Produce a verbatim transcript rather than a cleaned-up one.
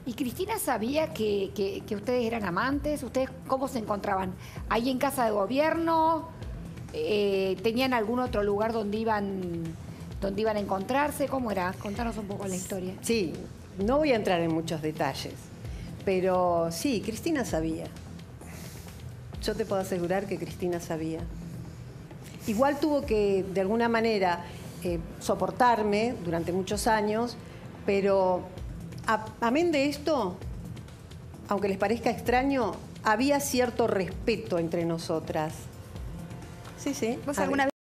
¿Y Cristina sabía que, que, que ustedes eran amantes? ¿Ustedes cómo se encontraban? ¿Ahí en casa de gobierno? Eh, ¿Tenían algún otro lugar donde iban, donde iban a encontrarse? ¿Cómo era? Contanos un poco la historia. Sí, no voy a entrar en muchos detalles, pero sí, Cristina sabía. Yo te puedo asegurar que Cristina sabía. Igual tuvo que, de alguna manera, eh, soportarme durante muchos años, pero a, amén de esto, aunque les parezca extraño, había cierto respeto entre nosotras. Sí, sí. ¿Vos alguna vez